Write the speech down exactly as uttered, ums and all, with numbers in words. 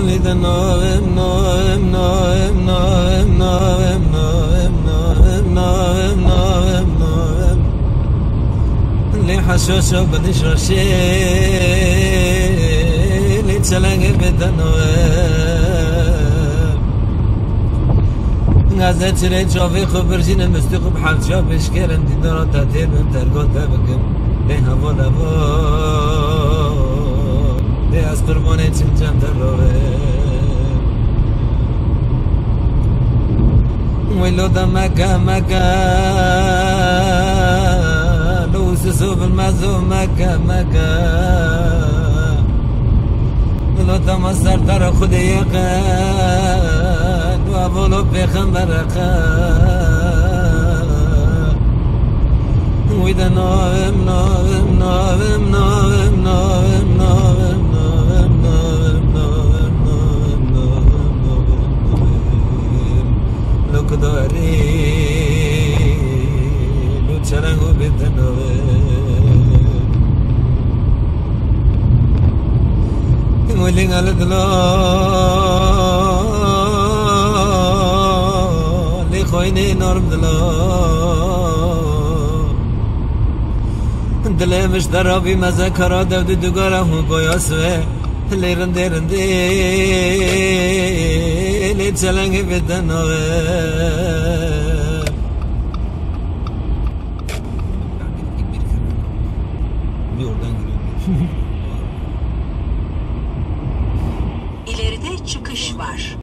لذا نايم نايم نايم نايم نايم نايم نايم نايم نايم نايم اللي حشوشو بديشو شي اللي تشلنج بدا نايم غازت شريت شوفي خبر جينا مستقب حال شوف اشكالن دي دارا تاتير من ترقود تبقم ليها بودا بو ليها سقربوني تشمجم دروي ويلو دا مكا مكا لو سسو بالمازو مكا مكا لو دا مصدر دار خودي يقان وابولو بيخمبر قان ويدا نايم نايم نايم نايم نايم نايم نايم نايم نايم نايم نايم لو كداري لو تشرنغو بيدا نايم ولين على دلو لي خويني نورم دلو دل مش درابي مزه كرا دود دوغارا هو گوياسوه لي رندي رندي لي چلنگ بدنوه